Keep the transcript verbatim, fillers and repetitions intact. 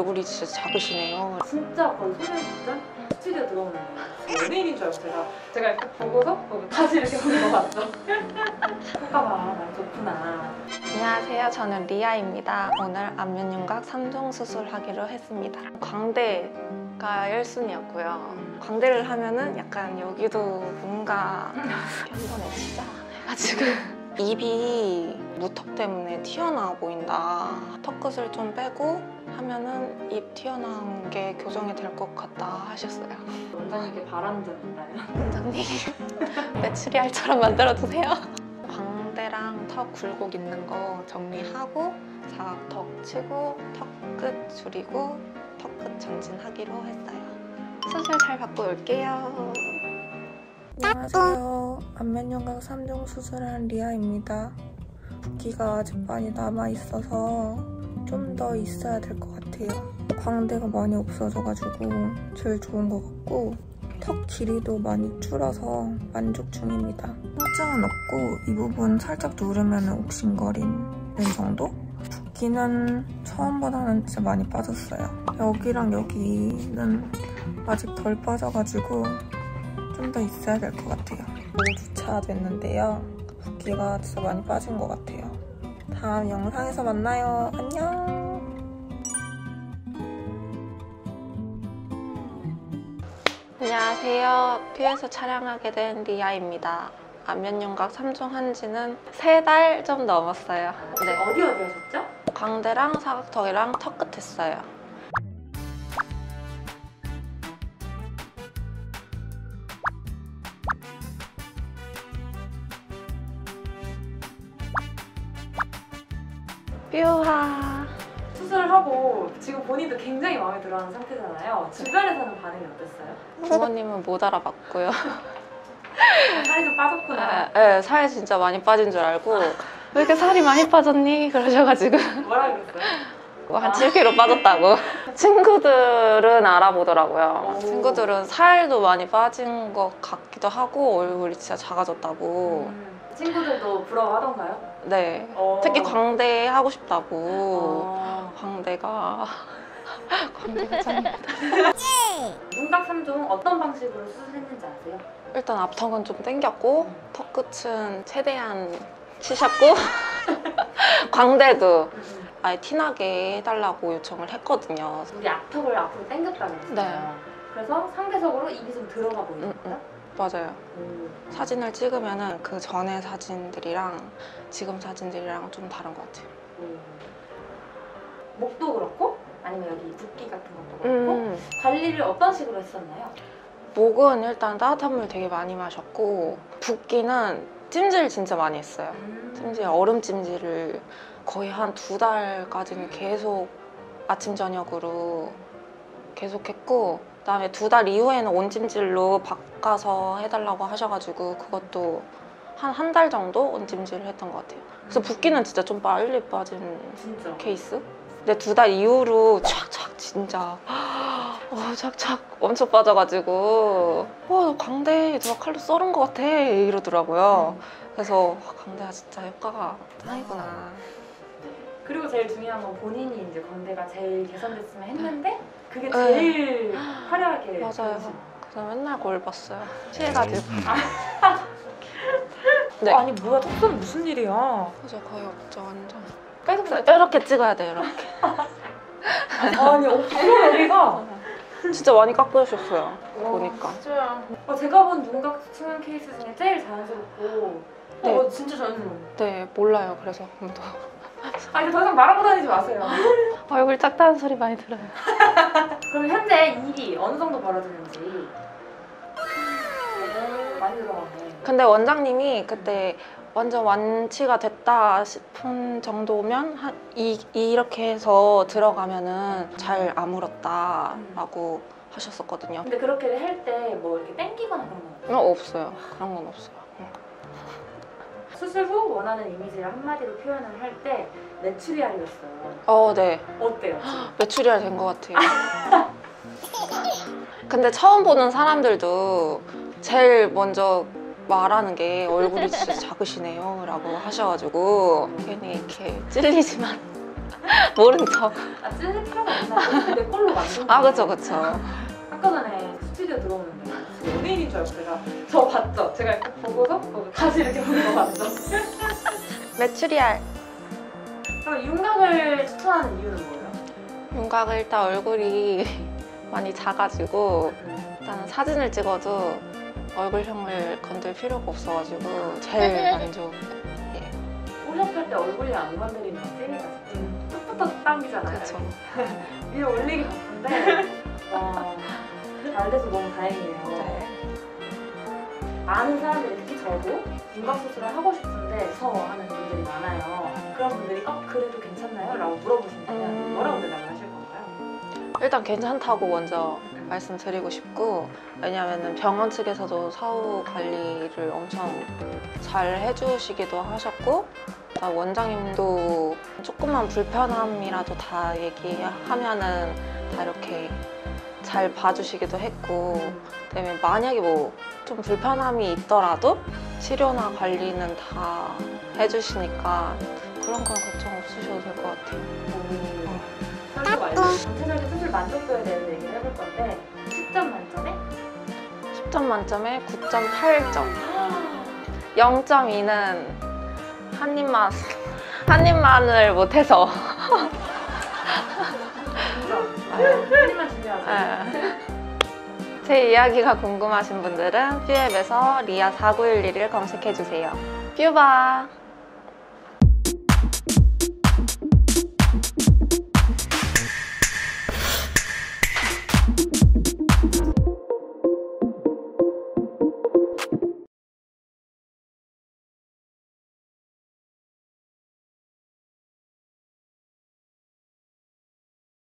얼굴이 진짜 작으시네요. 진짜 거의 소년 직전 스튜디오 들어오는 거예요. 연예인인 줄 알고 제가 제가 이렇게 보고서 다시 이렇게 보는 거 봤죠. 효과가 많이 좋구나. 안녕하세요. 저는 리아입니다. 오늘 안면윤곽 삼 종 수술하기로 했습니다. 광대가 일 순위였고요. 광대를 하면은 약간 여기도 뭔가 견뎌내시자 해가지고 입이 무턱 때문에 튀어나와 보인다. 턱끝을 좀 빼고 하면은 입 튀어나온 게 교정이 될 것 같다 하셨어요. 원장님께 바라는 점 있나요? 원장님 메추리알처럼 만들어주세요. 광대랑 턱 굴곡 있는 거 정리하고 사각턱 치고 턱 끝 줄이고 턱 끝 전진하기로 했어요. 수술 잘 받고 올게요. 안녕하세요. 안면윤곽 삼 종 수술한 리아입니다. 붓기가 아직 많이 남아있어서 좀 더 있어야 될 것 같아요. 광대가 많이 없어져가지고 제일 좋은 것 같고 턱 길이도 많이 줄어서 만족 중입니다. 통증은 없고 이 부분 살짝 누르면 옥신거리는 정도? 붓기는 처음보다는 진짜 많이 빠졌어요. 여기랑 여기는 아직 덜 빠져가지고 좀 더 있어야 될 것 같아요. 오 주차 됐는데요. 붓기가 진짜 많이 빠진 것 같아요. 다음 영상에서 만나요. 안녕. 안녕하세요. 퓨에서 촬영하게 된 리아입니다. 안면윤곽 삼 종 한 지는 세 달 좀 넘었어요. 네. 어디 어디 하셨죠? 광대랑 사각턱이랑 턱 끝 했어요. 뾰하. 수술하고 지금 본인도 굉장히 마음에 들어하는 상태잖아요. 주변에서는 반응이 어땠어요? 부모님은 못 알아봤고요. 살이 좀 빠졌구나. 네, 살 진짜 많이 빠진 줄 알고 왜 이렇게 살이 많이 빠졌니? 그러셔가지고 뭐라 그랬어요? 한 칠 킬로그램 빠졌다고. 친구들은 알아보더라고요. 오. 친구들은 살도 많이 빠진 것 같기도 하고 얼굴이 진짜 작아졌다고. 음, 친구들도 부러워하던가요? 네, 어. 특히 광대 하고 싶다고. 어. 광대가 광대가 짱. 윤곽 삼 종 어떤 방식으로 수술했는지 아세요? 일단 앞턱은 좀 당겼고 턱 끝은 최대한 치셨고 광대도 아예 티나게 해달라고 요청을 했거든요. 우리 앞턱을 앞으로 당겼다고 했잖아요. 네. 그래서 상대적으로 입이 좀 들어가 보이는 음, 거예요? 맞아요. 음. 사진을 찍으면 그 전에 사진들이랑 지금 사진들이랑 좀 다른 것 같아요. 음. 목도 그렇고 아니면 여기 붓기 같은 것도 그렇고 음. 관리를 어떤 식으로 했었나요? 목은 일단 따뜻한 물 되게 많이 마셨고 붓기는 찜질 진짜 많이 했어요. 음. 찜질, 얼음 찜질을 거의 한 두 달까지는 계속 아침 저녁으로 계속 했고 그다음에 두 달 이후에는 온찜질로 바꿔서 해달라고 하셔가지고 그것도 한 한 달 정도 온찜질을 했던 것 같아요. 그래서 붓기는 진짜 좀 빨리 빠진 진짜. 케이스? 근데 두 달 이후로 촥촥 진짜 어, 촥촥 엄청 빠져가지고 어, 광대 누가 칼로 썰은 것 같아 이러더라고요. 그래서 광대가 진짜 효과가 짱이구나. 그리고 제일 중요한 건 본인이 이제 광대가 제일 개선됐으면 했는데 그게 제일 네. 화려하게 맞아요. 보여진. 그래서 맨날 거울 봤어요. 피해가지고. 네. 아니 뭐야 턱선 무슨 일이야? 그죠, 거의 없죠 완전. 계속 이렇게 찍어야 돼요, 이렇게. 아니 없어 여기가. 진짜 많이 깎으셨어요, 보니까. 진짜. 어, 제가 본 윤곽 수면 케이스 중에 제일 자연스럽고 네. 어 진짜 자연스러워. 네, 몰라요. 그래서 아무도. 아 이제 더 이상 말하고 다니지 마세요. 얼굴 작다는 소리 많이 들어요. 그럼 현재 일이 어느 정도 벌어지는지. 오, 많이 들어가네. 근데 원장님이 그때 완전 완치가 됐다 싶은 정도면 한 이, 이렇게 해서 들어가면은 잘 아물었다라고 하셨었거든요. 근데 그렇게 할 때 뭐 이렇게 땡기거나 그런 건 없어요? 어, 없어요. 그런 건 없어요. 수술 후 원하는 이미지를 한마디로 표현을 할 때 메추리알이었어요. 어, 네. 어때요? 메추리알 된 것 같아요. 근데 처음 보는 사람들도 제일 먼저 말하는 게 얼굴이 진짜 작으시네요 라고 하셔가지고 괜히 이렇게 찔리지만 모른 척. 아, 찔릴 필요가 없나? 내 걸로 만든 거. 아, 그쵸, 그쵸. 아까 전에 스튜디오 들어오는데 연예인인 줄 알고 제가 저 봤죠? 제가 이렇게 보고서 거기 다시 이렇게 보는 거 봤죠? 메추리알. 그럼 윤곽을 추천하는 이유는 뭐예요? 윤곽은 일단 얼굴이 많이 작아지고 일단 사진을 찍어도 얼굴형을 건들 필요가 없어가지고 제일 만족. 예. 뽀샵할 때 얼굴이 안 건드리는 건 찔리가 음. 툭부터 당기잖아요. 그쵸. 위에 올리기 바쁜데 와, 잘 돼서 너무 다행이에요. 네. 많은 사람들이 특히 저도 윤곽 수술을 하고 싶은데 무서워하는 분들이 많아요. 그런 분들이 어 그래도 괜찮나요? 라고 물어보신다면 음. 뭐라고 대답을 하실 건가요? 일단 괜찮다고 먼저 말씀드리고 싶고, 왜냐면은 병원 측에서도 사후 관리를 엄청 잘 해주시기도 하셨고, 원장님도 조금만 불편함이라도 다 얘기하면은 다 이렇게 잘 봐주시기도 했고, 그다음에 만약에 뭐 좀 불편함이 있더라도 치료나 관리는 다 해주시니까 그런 건 걱정 없으셔도 될 것 같아요. 설득 완료. 전체적인 수술 만족도에 대해서 얘기를 해볼 건데 십 점 만점에? 십 점 만점에 구 점 팔 점. 영 점 이는 한 입만 한 입만을 못해서. 한 입만 준비하세요. 네. 제 이야기가 궁금하신 분들은 뷰앱에서 리아 사구일일을 검색해주세요. 뷰바!